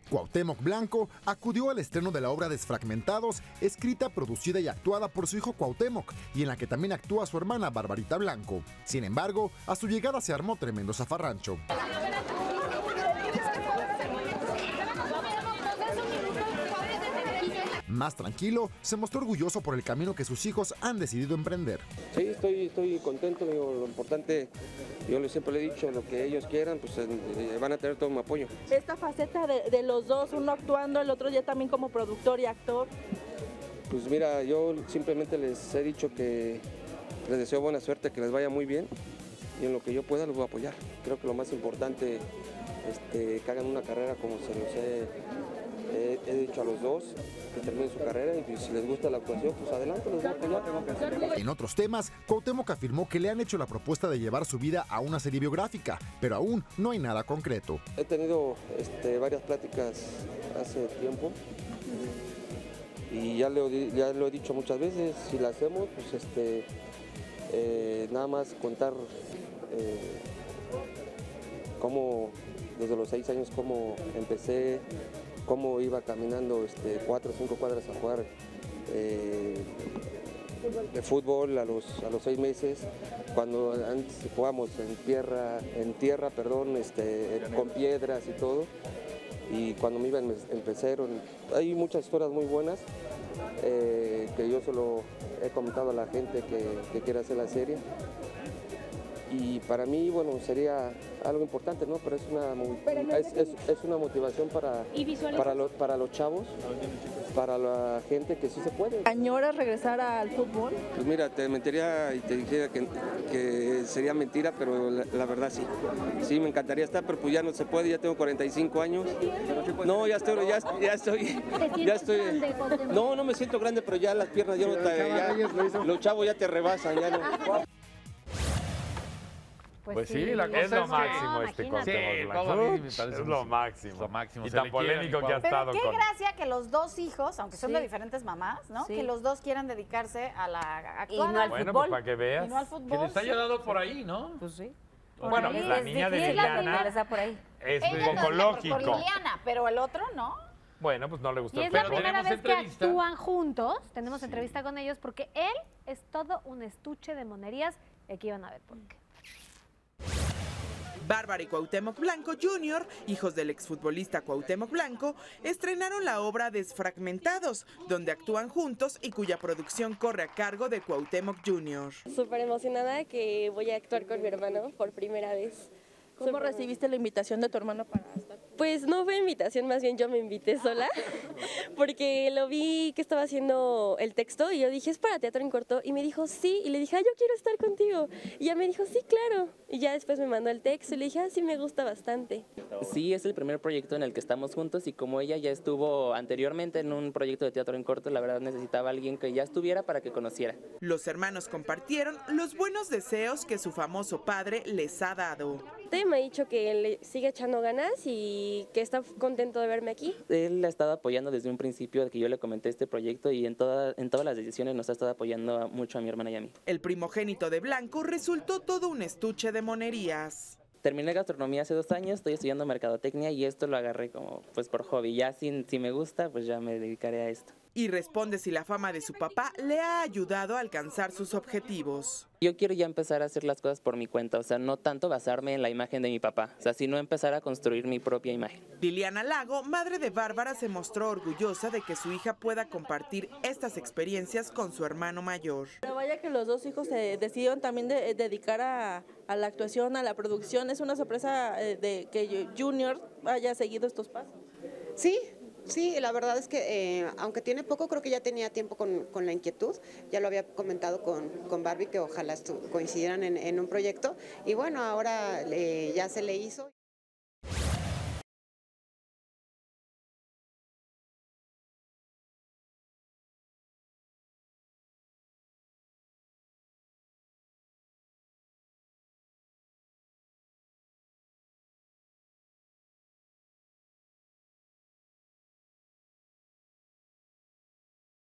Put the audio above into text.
Cuauhtémoc Blanco acudió al estreno de la obra Desfragmentados, escrita, producida y actuada por su hijo Cuauhtémoc, y en la que también actúa su hermana Barbarita Blanco. Sin embargo, a su llegada se armó tremendo zafarrancho. Más tranquilo, se mostró orgulloso por el camino que sus hijos han decidido emprender. Sí, estoy contento, digo, lo importante, yo siempre le he dicho, lo que ellos quieran, pues van a tener todo mi apoyo. Esta faceta de los dos, uno actuando, el otro ya también como productor y actor. Pues mira, yo simplemente les he dicho que les deseo buena suerte, que les vaya muy bien y en lo que yo pueda los voy a apoyar. Creo que lo más importante que hagan una carrera como se los he dicho a los dos, que terminen su carrera y pues, si les gusta la actuación, pues adelante, los voy a apoyar. En otros temas, Cuauhtémoc afirmó que le han hecho la propuesta de llevar su vida a una serie biográfica, pero aún no hay nada concreto. He tenido varias pláticas hace tiempo y ya lo he dicho muchas veces, si la hacemos, pues nada más contar cómo desde los 6 años cómo empecé, cómo iba caminando 4 o 5 cuadras a jugar de fútbol a los 6 meses, cuando antes jugábamos en tierra, con piedras y todo, y cuando me iba en pecero. Hay muchas historias muy buenas que yo solo he comentado a la gente que quiere hacer la serie. Y para mí, bueno, sería algo importante, ¿no? Pero es una motivación para los chavos, para la gente que sí se puede. ¿Añoras regresar al fútbol? Pues mira, te mentiría y te dijera que sería mentira, pero la verdad sí. Sí, me encantaría estar, pero pues ya no se puede, ya tengo 45 años. No, ya estoy. No me siento grande, pero ya las piernas, los chavos ya te rebasan, ya no. Pues sí, la cosa es lo máximo Cuauhtémoc Blanco. todo a mí me parece es lo máximo. Y Se tan le quiere polémico que ha Pero estado Pero qué con... gracia que los dos hijos, aunque son de diferentes mamás, ¿no? Sí. Que los dos quieran dedicarse a la actuada. Y no al Bueno, fútbol. pues para que veas. Y no al Que fútbol. les haya dado por ahí, ¿no? Pues sí. Bueno, Por ahí. la niña de Es la primera Liliana que está por ahí. es Ella un no poco sé, lógico. por Liliana, pero el otro no. Bueno, pues no le gustó Y el es la pelo. primera tenemos vez que entrevista. actúan juntos. Tenemos entrevista con ellos porque él es todo un estuche de monerías. Y aquí van a ver por qué. Bárbara y Cuauhtémoc Blanco Jr., hijos del exfutbolista Cuauhtémoc Blanco, estrenaron la obra Desfragmentados, donde actúan juntos y cuya producción corre a cargo de Cuauhtémoc Jr. Súper emocionada que voy a actuar con mi hermano por primera vez. ¿Cómo recibiste la invitación de tu hermano para estar? Pues no fue invitación, más bien yo me invité sola, porque lo vi que estaba haciendo el texto y yo dije, es para teatro en corto, y me dijo, sí, y le dije, yo quiero estar contigo, y ya me dijo, sí, claro, y ya después me mandó el texto y le dije, sí, me gusta bastante. Sí, es el primer proyecto en el que estamos juntos y como ella ya estuvo anteriormente en un proyecto de teatro en corto, la verdad necesitaba a alguien que ya estuviera para que conociera. Los hermanos compartieron los buenos deseos que su famoso padre les ha dado. Me ha dicho que le sigue echando ganas y que está contento de verme aquí. Él la ha estado apoyando desde un principio de que yo le comenté este proyecto y en todas las decisiones nos ha estado apoyando mucho a mi hermana y a mí. El primogénito de Blanco resultó todo un estuche de monerías. Terminé gastronomía hace 2 años, estoy estudiando mercadotecnia y esto lo agarré como pues por hobby. Ya si me gusta, pues ya me dedicaré a esto. Y responde si la fama de su papá le ha ayudado a alcanzar sus objetivos. Yo quiero ya empezar a hacer las cosas por mi cuenta, o sea, no tanto basarme en la imagen de mi papá, o sea, sino empezar a construir mi propia imagen. Liliana Lago, madre de Bárbara, se mostró orgullosa de que su hija pueda compartir estas experiencias con su hermano mayor. Pero vaya que los dos hijos se decidieron también dedicar a la actuación, a la producción. Es una sorpresa de que Junior haya seguido estos pasos. Sí, la verdad es que aunque tiene poco, creo que ya tenía tiempo con la inquietud. Ya lo había comentado con Barbie que ojalá coincidieran en un proyecto. Y bueno, ahora ya se le hizo.